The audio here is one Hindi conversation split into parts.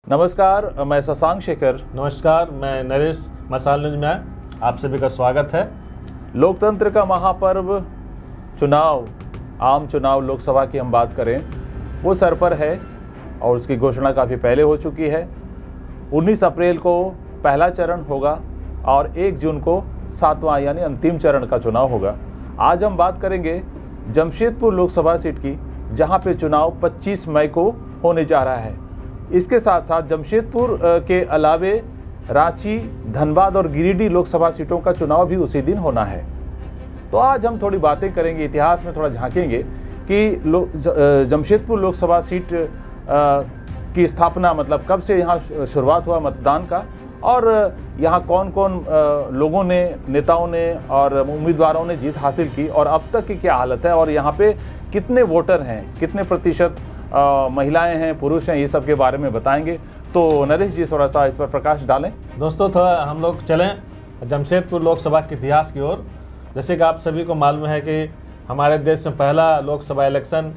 नमस्कार, मैं शशांक शेखर। नमस्कार, मैं नरेश। मसाल न्यूज में आप सभी का स्वागत है। लोकतंत्र का महापर्व चुनाव, आम चुनाव लोकसभा की हम बात करें, वो सर पर है और उसकी घोषणा काफ़ी पहले हो चुकी है। 19 अप्रैल को पहला चरण होगा और 1 जून को 7वां यानी अंतिम चरण का चुनाव होगा। आज हम बात करेंगे जमशेदपुर लोकसभा सीट की, जहां पे चुनाव 25 मई को होने जा रहा है। इसके साथ साथ जमशेदपुर के अलावे रांची, धनबाद और गिरिडीह लोकसभा सीटों का चुनाव भी उसी दिन होना है। तो आज हम थोड़ी बातें करेंगे, इतिहास में थोड़ा झांकेंगे कि जमशेदपुर लोकसभा सीट की स्थापना, मतलब कब से यहाँ शुरुआत हुआ मतदान का, और यहाँ कौन कौन लोगों ने, नेताओं ने और उम्मीदवारों ने जीत हासिल की और अब तक की क्या हालत है, और यहाँ पे कितने वोटर हैं, कितने प्रतिशत महिलाएं हैं, पुरुष हैं, ये सब के बारे में बताएंगे। तो नरेश जी थोड़ा सा इस पर प्रकाश डालें। दोस्तों, थोड़ा हम लोग चलें जमशेदपुर लोकसभा के इतिहास की ओर। जैसे कि आप सभी को मालूम है कि हमारे देश में पहला लोकसभा इलेक्शन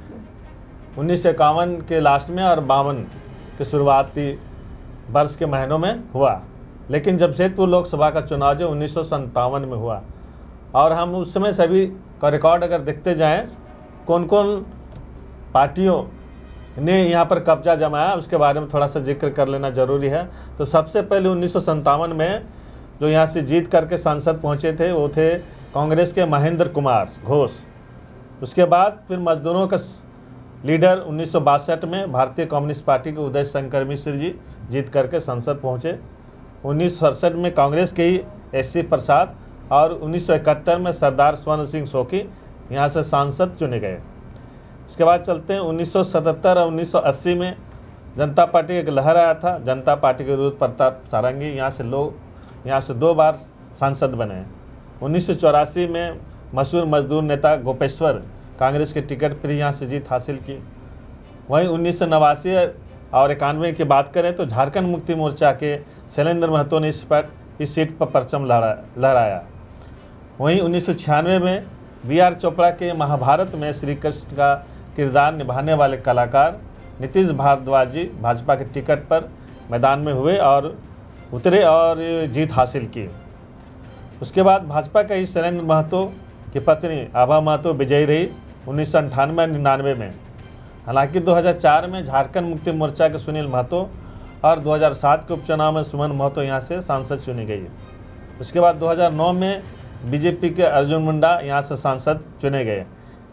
1951 के लास्ट में और 52 के शुरुआती वर्ष के महीनों में हुआ, लेकिन जमशेदपुर लोकसभा का चुनाव जो 1957 में हुआ। और हम उस समय सभी का रिकॉर्ड अगर देखते जाएं, कौन कौन पार्टियों ने यहाँ पर कब्जा जमाया, उसके बारे में थोड़ा सा जिक्र कर लेना जरूरी है। तो सबसे पहले 1957 में जो यहाँ से जीत करके सांसद पहुँचे थे वो थे कांग्रेस के महेंद्र कुमार घोष। उसके बाद फिर मजदूरों का लीडर 1962 में भारतीय कम्युनिस्ट पार्टी के उदय शंकर मिश्र जी जीत करके संसद पहुँचे। 1967 में कांग्रेस के ही एससी प्रसाद और 1971 में सरदार स्वर्ण सिंह सोखी यहाँ से सांसद चुने गए। इसके बाद चलते हैं 1977 और 1980 में जनता पार्टी की एक लहर आया था। जनता पार्टी के रुद्र प्रताप सारंगी यहाँ से 2 बार सांसद बने। 1984 में मशहूर मजदूर नेता गोपेश्वर कांग्रेस के टिकट पर यहाँ से जीत हासिल की। वहीं 1989 और 91 की बात करें तो झारखंड मुक्ति मोर्चा के शैलेंद्र महतो ने इस सीट पर परचम लहराया। वहीं 1996 में BR चोपड़ा के महाभारत में श्री कृष्ण का किरदार निभाने वाले कलाकार नीतीश भारद्वाज जी भाजपा के टिकट पर मैदान में हुए और उतरे और जीत हासिल की। उसके बाद भाजपा के ही शैलेंद्र महतो की पत्नी आभा महतो विजयी रही 1998-99 में। हालांकि 2004 में झारखंड मुक्ति मोर्चा के सुनील महतो और 2007 के उपचुनाव में सुमन महतो यहाँ से सांसद चुनी गई। उसके बाद 2009 में बीजेपी के अर्जुन मुंडा यहाँ से सांसद चुने गए।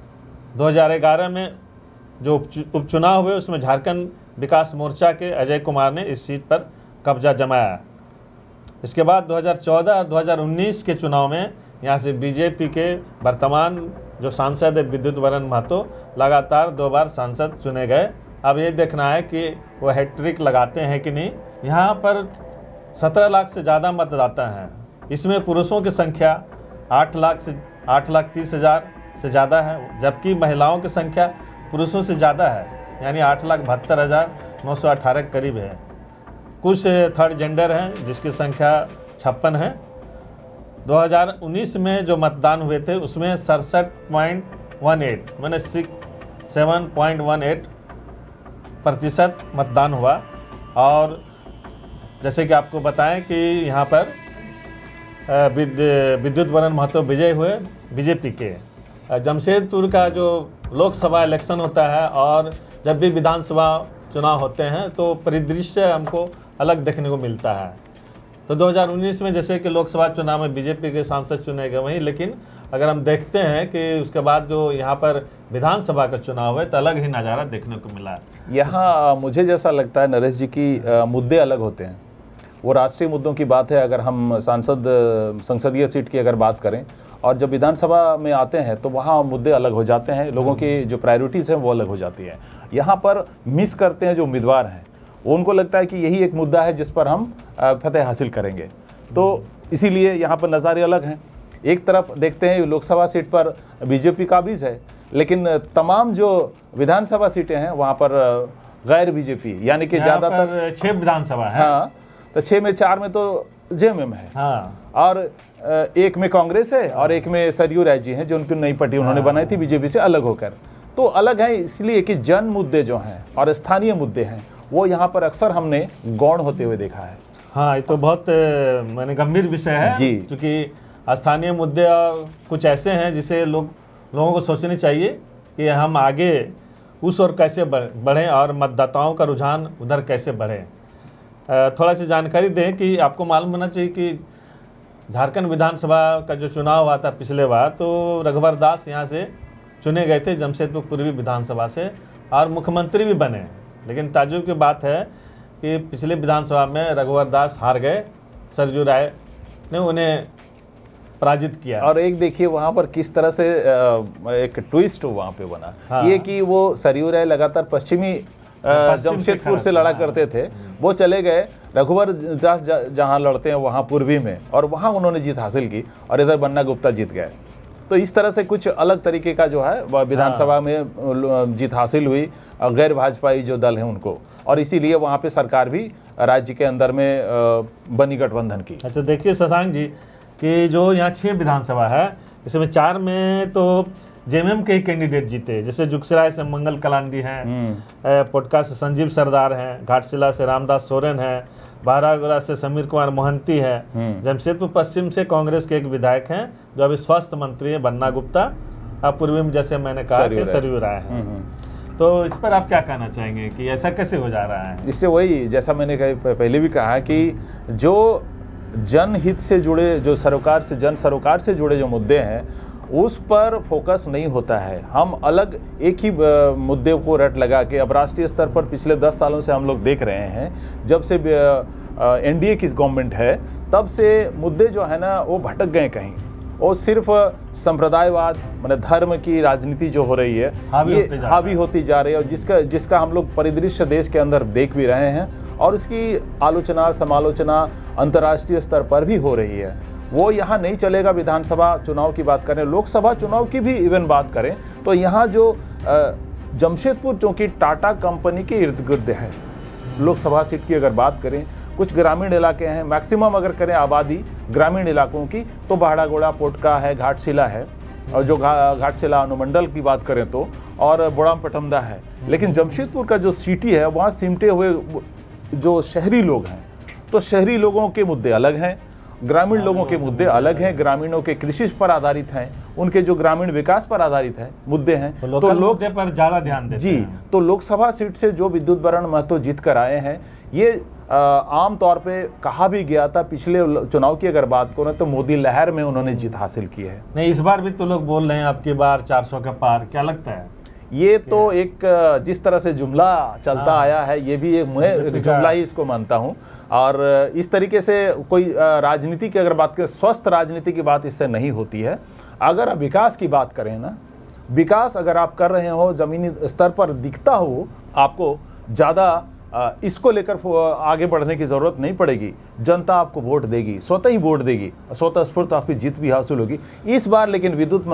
2011 में जो उपचुनाव हुए उसमें झारखंड विकास मोर्चा के अजय कुमार ने इस सीट पर कब्जा जमाया। इसके बाद 2014 और 2019 के चुनाव में यहाँ से बीजेपी के वर्तमान जो सांसद है विद्युत वरण महतो लगातार 2 बार सांसद चुने गए। अब ये देखना है कि वो हैट्रिक लगाते हैं कि नहीं। यहाँ पर 17 लाख से ज़्यादा मतदाता हैं। इसमें पुरुषों की संख्या 8,30,000 से ज़्यादा है, जबकि महिलाओं की संख्या पुरुषों से ज़्यादा है, यानी 8,72,918 के करीब है। कुछ थर्ड जेंडर हैं जिसकी संख्या 56 है। 2019 में जो मतदान हुए थे उसमें 67.18 मैंने 7.18% मतदान हुआ। और जैसे कि आपको बताएं कि यहाँ पर विद्युत वरण महतो विजय हुए बीजेपी के। जमशेदपुर का जो लोकसभा इलेक्शन होता है और जब भी विधानसभा चुनाव होते हैं तो परिदृश्य हमको अलग देखने को मिलता है। तो 2019 में जैसे कि लोकसभा चुनाव में बीजेपी के सांसद चुने गए वहीं, लेकिन अगर हम देखते हैं कि उसके बाद जो यहाँ पर विधानसभा का चुनाव है तो अलग ही नज़ारा देखने को मिला है। यहाँ मुझे जैसा लगता है नरेश जी की मुद्दे अलग होते हैं। वो राष्ट्रीय मुद्दों की बात है, अगर हम संसदीय सीट की अगर बात करें, और जब विधानसभा में आते हैं तो वहाँ मुद्दे अलग हो जाते हैं, लोगों की जो प्रायोरिटीज़ हैं वो अलग हो जाती है। यहाँ पर मिस करते हैं जो उम्मीदवार हैं, उनको लगता है कि यही एक मुद्दा है जिस पर हम फतेह हासिल करेंगे, तो इसीलिए यहाँ पर नज़ारे अलग हैं। एक तरफ देखते हैं लोकसभा सीट पर बीजेपी काबिज है, लेकिन तमाम जो विधानसभा सीटें हैं वहाँ पर गैर बीजेपी, यानी कि ज़्यादातर 6 विधानसभा है। हाँ, तो 6 में 4 में तो जेएमएम है। हाँ। और एक में कांग्रेस है और एक में सरयू राय जी हैं जो उनकी नई पार्टी उन्होंने बनाई थी बीजेपी से अलग होकर। तो अलग है इसलिए कि जन मुद्दे जो हैं और स्थानीय मुद्दे हैं वो यहाँ पर अक्सर हमने गौण होते हुए देखा है। हाँ, ये तो बहुत मैंने गंभीर विषय है जी, क्योंकि स्थानीय मुद्दे कुछ ऐसे हैं जिसे लोगों को सोचनी चाहिए कि हम आगे उस ओर कैसे बढ़ें और मतदाताओं का रुझान उधर कैसे बढ़े। थोड़ा सी जानकारी दें कि आपको मालूम होना चाहिए कि झारखंड विधानसभा का जो चुनाव हुआ था पिछले बार, तो रघुवर दास यहाँ से चुने गए थे जमशेदपुर पूर्वी विधानसभा से और मुख्यमंत्री भी बने। लेकिन ताज्जुब की बात है कि पिछले विधानसभा में रघुवर दास हार गए, सरजू राय ने उन्हें पराजित किया। और एक देखिए वहाँ पर किस तरह से एक ट्विस्ट वहाँ पे बना। हाँ। ये कि वो सरयू राय लगातार पश्चिमी जमशेदपुर से लड़ा करते थे, वो चले गए रघुवर दास जहाँ लड़ते हैं वहाँ पूर्वी में, और वहाँ उन्होंने जीत हासिल की, और इधर बन्ना गुप्ता जीत गए। तो इस तरह से कुछ अलग तरीके का जो है विधानसभा में जीत हासिल हुई गैर भाजपाई जो दल है उनको, और इसीलिए वहाँ पे सरकार भी राज्य के अंदर में बनी गठबंधन की। अच्छा, देखिए शशांक जी कि जो यहाँ 6 विधानसभा है, इसमें 4 में तो जेएमएम के ही कैंडिडेट जीते, जैसे जुगसराय से मंगल कलांदी हैं, पोटका से संजीव सरदार हैं, घाटशिला से रामदास सोरेन हैं, बहरागोड़ा से समीर कुमार मोहंती है, जमशेदपुर पश्चिम से कांग्रेस के एक विधायक हैं जो अभी स्वास्थ्य मंत्री हैं बन्ना गुप्ता, और पूर्वी में जैसे मैंने कहा कि सरयू राय है। तो इस पर आप क्या कहना चाहेंगे कि ऐसा कैसे हो जा रहा है? इससे वही जैसा मैंने पहले भी कहा कि जो जनहित से जुड़े, जो जन सरोकार से जुड़े जो मुद्दे हैं उस पर फोकस नहीं होता है। हम अलग एक ही मुद्दे को रट लगा के, अब राष्ट्रीय स्तर पर पिछले 10 सालों से हम लोग देख रहे हैं, जब से एनडीए की गवर्नमेंट है तब से मुद्दे जो है ना वो भटक गए कहीं, और सिर्फ संप्रदायवाद माने धर्म की राजनीति जो हो रही है ये हावी होती जा रही है, और जिसका हम लोग परिदृश्य देश के अंदर देख भी रहे हैं, और इसकी आलोचना समालोचना अंतर्राष्ट्रीय स्तर पर भी हो रही है। वो यहाँ नहीं चलेगा। विधानसभा चुनाव की बात करें, लोकसभा चुनाव की भी इवन बात करें, तो यहाँ जो जमशेदपुर चूँकि टाटा कंपनी के इर्द गिर्द है, लोकसभा सीट की अगर बात करें, कुछ ग्रामीण इलाके हैं, मैक्सिमम अगर करें आबादी ग्रामीण इलाकों की, तो बहरागोड़ा, पोटका है, घाटशिला है, और जो घाटशिला अनुमंडल की बात करें तो, और बोड़ाम पटमदा है। लेकिन जमशेदपुर का जो सिटी है वहाँ सिमटे हुए जो शहरी लोग हैं, तो शहरी लोगों के मुद्दे अलग हैं, ग्रामीण लोगों के मुद्दे अलग हैं। ग्रामीणों के कृषि पर आधारित हैं, उनके जो ग्रामीण विकास पर आधारित है मुद्दे हैं, तो लोग पर ज़्यादा ध्यान देते हैं। जी, तो लोकसभा सीट से जो विद्युत वरण महतो जीत कर आए हैं, ये आम तौर पे कहा भी गया था। पिछले चुनाव की अगर बात करें तो मोदी लहर में उन्होंने जीत हासिल की है। नहीं, इस बार भी तो लोग बोल रहे हैं आपकी बार 400 का पार, क्या लगता है? ये तो एक जिस तरह से जुमला चलता आया है, ये भी एक जुमला ही इसको मानता हूँ। और इस तरीके से कोई राजनीति की अगर बात करें, स्वस्थ राजनीति की बात इससे नहीं होती है। अगर विकास की बात करें ना, विकास अगर आप कर रहे हो, ज़मीनी स्तर पर दिखता हो, आपको ज़्यादा इसको लेकर आगे बढ़ने की ज़रूरत नहीं पड़ेगी। जनता आपको वोट देगी, स्वतः ही वोट देगी, स्वतः स्फूर्त आपकी जीत भी हासिल होगी इस बार। लेकिन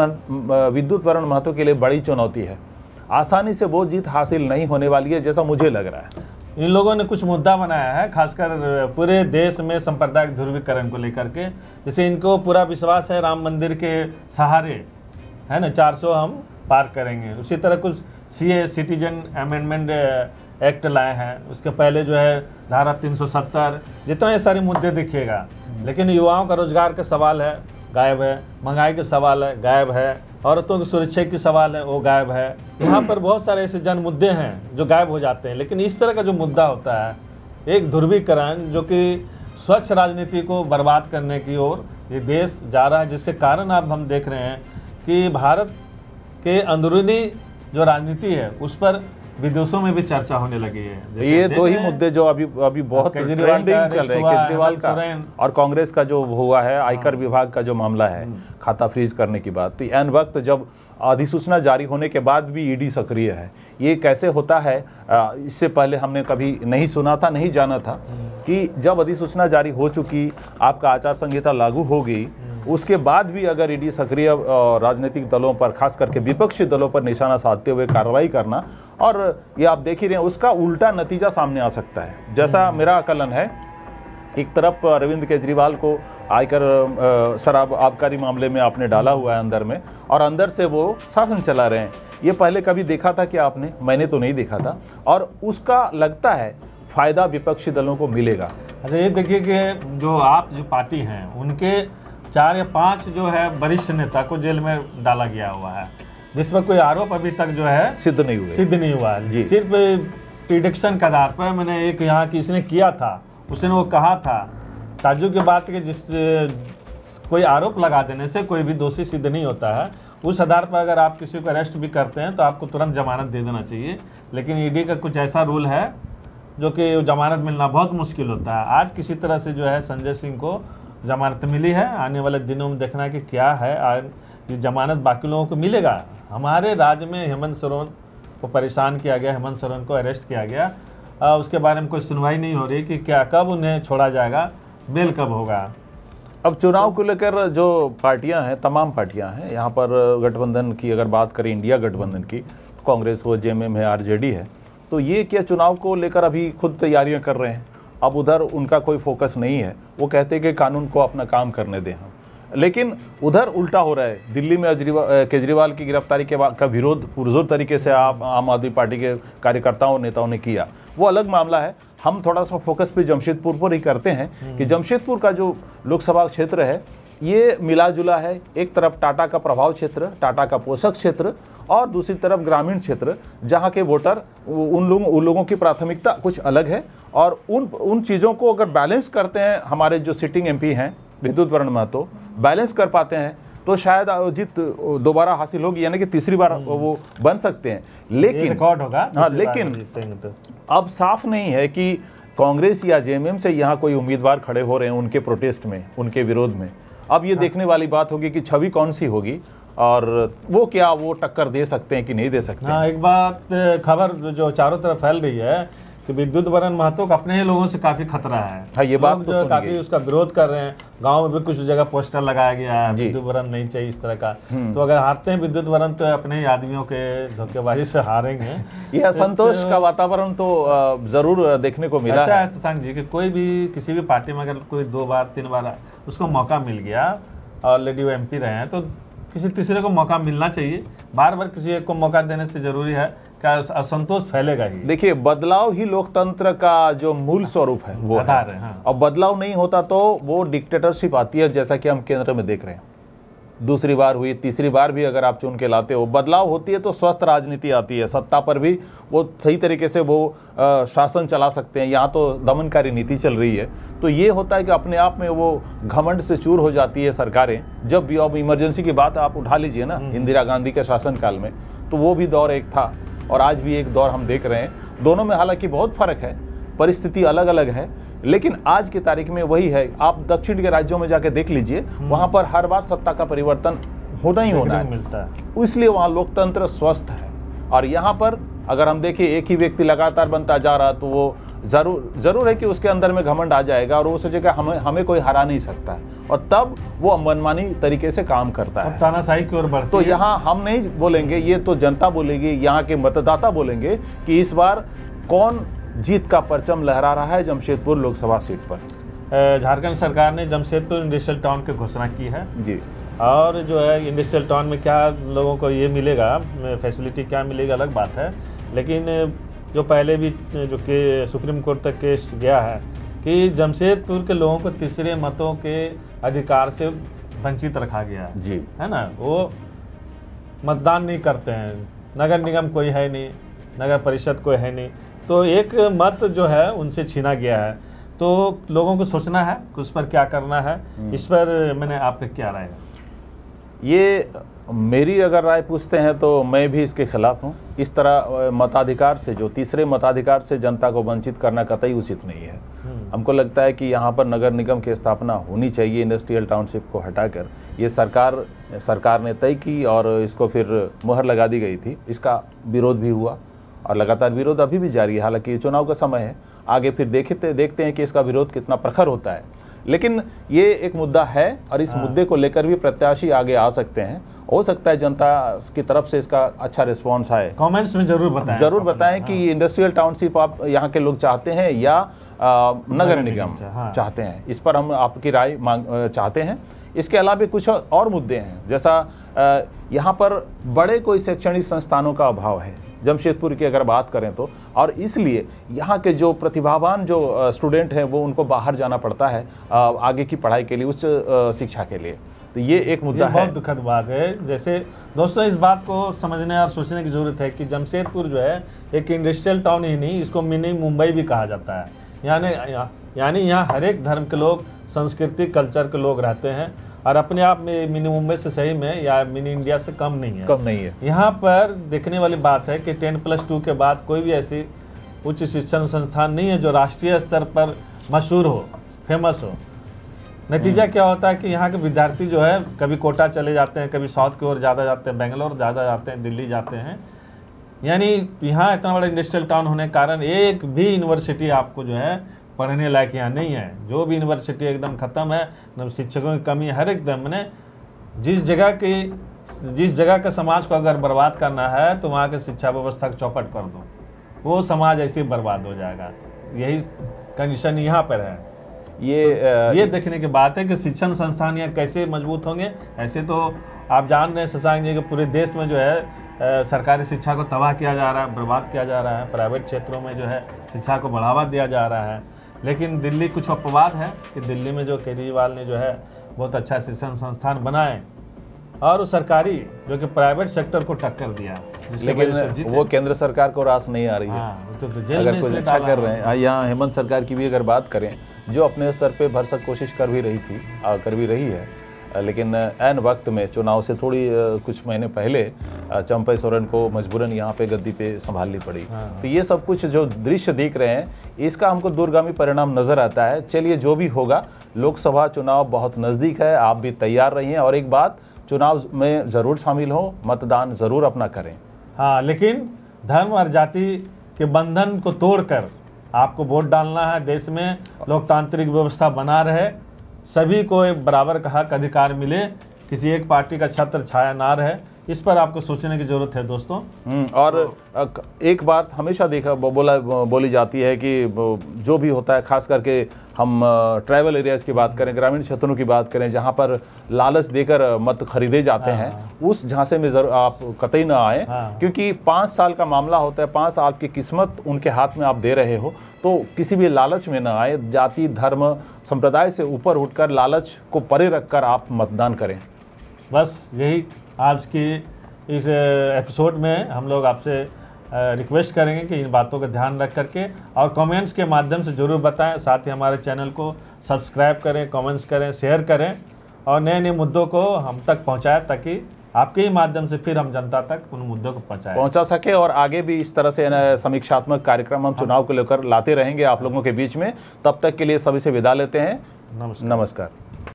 विद्युत वरण महतो के लिए बड़ी चुनौती है, आसानी से वो जीत हासिल नहीं होने वाली है जैसा मुझे लग रहा है। इन लोगों ने कुछ मुद्दा बनाया है, खासकर पूरे देश में सांप्रदायिक ध्रुवीकरण को लेकर के, जैसे इनको पूरा विश्वास है राम मंदिर के सहारे, है ना, 400 हम पार करेंगे। उसी तरह कुछ सीए सिटीजन अमेंडमेंट एक्ट लाए हैं, उसके पहले जो है धारा 370, जितना ये सारे मुद्दे दिखिएगा। लेकिन युवाओं का रोजगार का सवाल है, गायब है। महंगाई का सवाल है, गायब है। औरतों की सुरक्षा की सवाल है, वो गायब है। यहाँ पर बहुत सारे ऐसे जन मुद्दे हैं जो गायब हो जाते हैं। लेकिन इस तरह का जो मुद्दा होता है, एक ध्रुवीकरण जो कि स्वच्छ राजनीति को बर्बाद करने की ओर ये देश जा रहा है, जिसके कारण अब हम देख रहे हैं कि भारत के अंदरूनी जो राजनीति है उस पर विदेशों में भी चर्चा होने लगी है। ये दो ही मुद्दे जो अभी बहुत ट्रेंडिंग चल रहे हैं, केजरीवाल का और कांग्रेस का जो हुआ है आयकर विभाग का जो मामला है, खाता फ्रीज करने की बात। तो एन वक्त जब अधिसूचना जारी होने के बाद भी ईडी सक्रिय है। ये कैसे होता है, इससे पहले हमने कभी नहीं सुना था, नहीं जाना था कि जब अधिसूचना जारी हो चुकी, आपका आचार संहिता लागू हो गई, उसके बाद भी अगर ईडी सक्रिय राजनीतिक दलों पर, खास करके विपक्षी दलों पर निशाना साधते हुए कार्रवाई करना, और ये आप देख ही रहे हैं उसका उल्टा नतीजा सामने आ सकता है। जैसा मेरा आकलन है, एक तरफ अरविंद केजरीवाल को आयकर शराब आबकारी मामले में आपने डाला हुआ है अंदर में, और अंदर से वो शासन चला रहे हैं। ये पहले कभी देखा था क्या आपने? मैंने तो नहीं देखा था, और उसका लगता है फायदा विपक्षी दलों को मिलेगा। अच्छा, ये देखिए कि जो आप जो पार्टी हैं उनके 4 या 5 जो है वरिष्ठ नेता को जेल में डाला गया हुआ है, जिस पर कोई आरोप अभी तक जो है सिद्ध नहीं हुआ है जी। सिर्फ प्रिडिक्शन के आधार पर मैंने एक यहाँ किसने किया था, उसने वो कहा था, ताज्जुब की बात कि जिस कोई आरोप लगा देने से कोई भी दोषी सिद्ध नहीं होता है। उस आधार पर अगर आप किसी को अरेस्ट भी करते हैं तो आपको तुरंत जमानत दे देना चाहिए, लेकिन ईडी का कुछ ऐसा रूल है जो कि जमानत मिलना बहुत मुश्किल होता है। आज किसी तरह से जो है संजय सिंह को जमानत मिली है, आने वाले दिनों में देखना कि क्या है ये जमानत बाकी लोगों को मिलेगा। हमारे राज्य में हेमंत सोरेन को परेशान किया गया, हेमंत सोरेन को अरेस्ट किया गया, उसके बारे में कोई सुनवाई नहीं हो रही कि क्या कब उन्हें छोड़ा जाएगा, बेल कब होगा। अब चुनाव को लेकर जो पार्टियां हैं, तमाम पार्टियां हैं, यहाँ पर गठबंधन की अगर बात करें, इंडिया गठबंधन की, तो कांग्रेस हो, जेएमएम है, आरजेडी है, तो ये क्या चुनाव को लेकर अभी खुद तैयारियां कर रहे हैं। अब उधर उनका कोई फोकस नहीं है, वो कहते हैं कि कानून को अपना काम करने दें हम, लेकिन उधर उल्टा हो रहा है। दिल्ली में केजरीवाल की गिरफ्तारी के बाद का विरोध पुरजोर तरीके से आम आदमी पार्टी के कार्यकर्ताओं नेताओं ने किया, वो अलग मामला है। हम थोड़ा सा फोकस पे जमशेदपुर पर ही करते हैं कि जमशेदपुर का जो लोकसभा क्षेत्र है ये मिला जुला है। एक तरफ टाटा का प्रभाव क्षेत्र, टाटा का पोषक क्षेत्र, और दूसरी तरफ ग्रामीण क्षेत्र, जहाँ के वोटर उन लोगों की प्राथमिकता कुछ अलग है, और उन चीज़ों को अगर बैलेंस करते हैं हमारे जो सिटिंग एमपी हैं विद्युत वरण महतो, बैलेंस कर पाते हैं तो शायद जीत दोबारा हासिल होगी, यानी कि तीसरी बार वो बन सकते हैं। लेकिन रिकॉर्ड होगा। हाँ, लेकिन तो अब साफ नहीं है कि कांग्रेस या जेएमएम से यहाँ कोई उम्मीदवार खड़े हो रहे हैं उनके प्रोटेस्ट में, उनके विरोध में। अब ये देखने वाली बात होगी कि छवि कौन सी होगी, और वो क्या वो टक्कर दे सकते हैं कि नहीं दे सकते। हाँ, एक बात खबर जो चारों तरफ फैल रही है कि विद्युत वरण महतो का अपने ही लोगों से काफी खतरा है। हाँ, ये बात तो काफी उसका विरोध कर रहे हैं। गांव में भी कुछ जगह पोस्टर लगाया गया है, विद्युत वरण नहीं चाहिए इस तरह का। तो अगर हारते हैं विद्युत वरण तो अपने ही आदमियों के धोखेबाजी से हारेंगे। ये असंतोष का वातावरण तो जरूर देखने को मिला है शशांक जी कि कोई भी किसी भी पार्टी में अगर कोई 2 बार 3 बार उसको मौका मिल गया, ऑलरेडी वो एमपी रहे हैं, तो किसी तीसरे को मौका मिलना चाहिए। बार बार किसी एक को मौका देने से जरूरी है क्या असंतोष फैलेगा ही। देखिए, बदलाव ही लोकतंत्र का जो मूल स्वरूप है वो आधार है। हाँ। और बदलाव नहीं होता तो वो डिक्टेटरशिप आती है, जैसा कि हम केंद्र में देख रहे हैं। दूसरी बार हुई, तीसरी बार भी अगर आप चुन के लाते हो, बदलाव होती है तो स्वस्थ राजनीति आती है, सत्ता पर भी वो सही तरीके से वो शासन चला सकते हैं। यहाँ तो दमनकारी नीति चल रही है, तो ये होता है कि अपने आप में वो घमंड से चूर हो जाती है सरकारें। जब भी अब इमरजेंसी की बात आप उठा लीजिए ना, इंदिरा गांधी के शासनकाल में, तो वो भी दौर एक था और आज भी एक दौर हम देख रहे हैं। दोनों में हालांकि बहुत फर्क है, परिस्थिति अलग अलग है, लेकिन आज की तारीख में वही है। आप दक्षिण के राज्यों में जाके देख लीजिए, वहां पर हर बार सत्ता का परिवर्तन होना ही होना है, मिलता है, इसलिए वहां लोकतंत्र स्वस्थ है। और यहाँ पर अगर हम देखें एक ही व्यक्ति लगातार बनता जा रहा, तो वो जरूर है कि उसके अंदर में घमंड आ जाएगा और वो सोचेगा हमें कोई हरा नहीं सकता, और तब वो मनमानी तरीके से काम करता है, तानाशाही की ओर बढ़ती तो है। यहाँ हम नहीं बोलेंगे, ये तो जनता बोलेगी, यहाँ के मतदाता बोलेंगे कि इस बार कौन जीत का परचम लहरा रहा है जमशेदपुर लोकसभा सीट पर। झारखंड सरकार ने जमशेदपुर इंडस्ट्रियल टाउन की घोषणा की है जी, और जो है इंडस्ट्रियल टाउन में क्या लोगों को ये मिलेगा, फैसिलिटी क्या मिलेगा अलग बात है, लेकिन जो पहले भी जो कि सुप्रीम कोर्ट तक केस गया है कि जमशेदपुर के लोगों को तीसरे मतों के अधिकार से वंचित रखा गया है जी, है ना। वो मतदान नहीं करते हैं, नगर निगम कोई है नहीं, नगर परिषद कोई है नहीं, तो एक मत जो है उनसे छीना गया है। तो लोगों को सोचना है कि उस पर क्या करना है। इस पर मैंने आपका क्या राय है? ये मेरी अगर राय पूछते हैं तो मैं भी इसके खिलाफ हूँ। इस तरह मताधिकार से, जो तीसरे मताधिकार से जनता को वंचित करना कतई उचित नहीं है। हमको लगता है कि यहाँ पर नगर निगम की स्थापना होनी चाहिए इंडस्ट्रियल टाउनशिप को हटाकर। ये सरकार ने तय की और इसको फिर मुहर लगा दी गई थी। इसका विरोध भी हुआ और लगातार विरोध अभी भी जारी है। हालांकि चुनाव का समय है, आगे फिर देखते हैं कि इसका विरोध कितना प्रखर होता है, लेकिन ये एक मुद्दा है और इस मुद्दे को लेकर भी प्रत्याशी आगे आ सकते हैं। हो सकता है जनता की तरफ से इसका अच्छा रिस्पॉन्स आए। कमेंट्स में जरूर बताएं कि इंडस्ट्रियल टाउनशिप आप यहाँ के लोग चाहते हैं या नगर निगम चाहते हैं। इस पर हम आपकी राय चाहते हैं। इसके अलावा भी कुछ और मुद्दे हैं, जैसा यहाँ पर बड़े कोई शैक्षणिक संस्थानों का अभाव है जमशेदपुर की अगर बात करें तो, और इसलिए यहाँ के जो प्रतिभावान जो स्टूडेंट हैं वो उनको बाहर जाना पड़ता है आगे की पढ़ाई के लिए, उच्च शिक्षा के लिए। तो ये एक मुद्दा है, बहुत दुखद बात है। जैसे दोस्तों इस बात को समझने और सोचने की ज़रूरत है कि जमशेदपुर जो है एक इंडस्ट्रियल टाउन ही नहीं, इसको मिनी मुंबई भी कहा जाता है। यानी यहाँ हर एक धर्म के लोग, संस्कृति, कल्चर के लोग रहते हैं और अपने आप में मिनी मुंबई से सही में या मिनी इंडिया से कम नहीं है। यहाँ पर देखने वाली बात है कि 10+2 के बाद कोई भी ऐसी उच्च शिक्षण संस्थान नहीं है जो राष्ट्रीय स्तर पर मशहूर हो, फेमस हो। नतीजा क्या होता है कि यहाँ के विद्यार्थी जो है कभी कोटा चले जाते हैं, कभी साउथ की ओर ज़्यादा जाते हैं, बेंगलोर ज़्यादा जाते हैं, दिल्ली जाते हैं। यानी यहाँ इतना बड़ा इंडस्ट्रियल टाउन होने के कारण एक भी यूनिवर्सिटी आपको जो है पढ़ने लायक यहाँ नहीं है। जो भी यूनिवर्सिटी एकदम ख़त्म है, न शिक्षकों की कमी है, हर एकदम। मैंने जिस जगह का समाज को अगर बर्बाद करना है तो वहाँ के शिक्षा व्यवस्था को चौपट कर दो, वो समाज ऐसे ही बर्बाद हो जाएगा। यही कंडीशन यहाँ पर है। ये देखने की बात है कि शिक्षण संस्थान यहाँ कैसे मजबूत होंगे। ऐसे तो आप जान रहे हैं शशांक जी कि पूरे देश में जो है सरकारी शिक्षा को तबाह किया जा रहा है, बर्बाद किया जा रहा है। प्राइवेट क्षेत्रों में जो है शिक्षा को बढ़ावा दिया जा रहा है। लेकिन दिल्ली, कुछ अपवाद है कि दिल्ली में जो केजरीवाल ने जो है बहुत अच्छा शिक्षण संस्थान बनाए और उस सरकारी जो कि प्राइवेट सेक्टर को टक्कर दिया, लेकिन वो केंद्र सरकार को रास नहीं आ रही है। अगर कुछ अच्छा कर रहे हैं। यहाँ हेमंत सरकार की भी अगर बात करें, जो अपने स्तर पे भरसक कोशिश कर भी रही है, लेकिन ऐन वक्त में चुनाव से थोड़ी कुछ महीने पहले चंपई सोरेन को मजबूरन यहाँ पे गद्दी पे संभालनी पड़ी। तो ये सब कुछ जो दृश्य देख रहे हैं, इसका हमको दूरगामी परिणाम नज़र आता है। चलिए, जो भी होगा, लोकसभा चुनाव बहुत नज़दीक है, आप भी तैयार रहिए। और एक बात, चुनाव में ज़रूर शामिल हो, मतदान ज़रूर अपना करें। हाँ, लेकिन धर्म और जाति के बंधन को तोड़कर आपको वोट डालना है। देश में लोकतांत्रिक व्यवस्था बना रहे, सभी को एक बराबर का हक अधिकार मिले, किसी एक पार्टी का छत्र छाया ना रहे। इस पर आपको सोचने की जरूरत है दोस्तों। और एक बात हमेशा बोली जाती है कि जो भी होता है, खास करके हम ट्राइबल एरियाज की बात करें, ग्रामीण क्षेत्रों की बात करें, जहां पर लालच देकर मत खरीदे जाते हैं, उस झांसे में जरूर आप कतई ना आए। क्योंकि 5 साल का मामला होता है, 5 साल की किस्मत उनके हाथ में आप दे रहे हो, तो किसी भी लालच में ना आए। जाति, धर्म, संप्रदाय से ऊपर उठकर लालच को परे रखकर आप मतदान करें। बस यही आज की इस एपिसोड में हम लोग आपसे रिक्वेस्ट करेंगे कि इन बातों का ध्यान रख करके और कमेंट्स के माध्यम से ज़रूर बताएं। साथ ही हमारे चैनल को सब्सक्राइब करें, कमेंट्स करें, शेयर करें और नए नए मुद्दों को हम तक पहुंचाएं, ताकि आपके ही माध्यम से फिर हम जनता तक उन मुद्दों को पहुंचा सके। और आगे भी इस तरह से समीक्षात्मक कार्यक्रम हम चुनाव को लेकर लाते रहेंगे आप लोगों के बीच में। तब तक के लिए सभी से विदा लेते हैं। नमस्कार।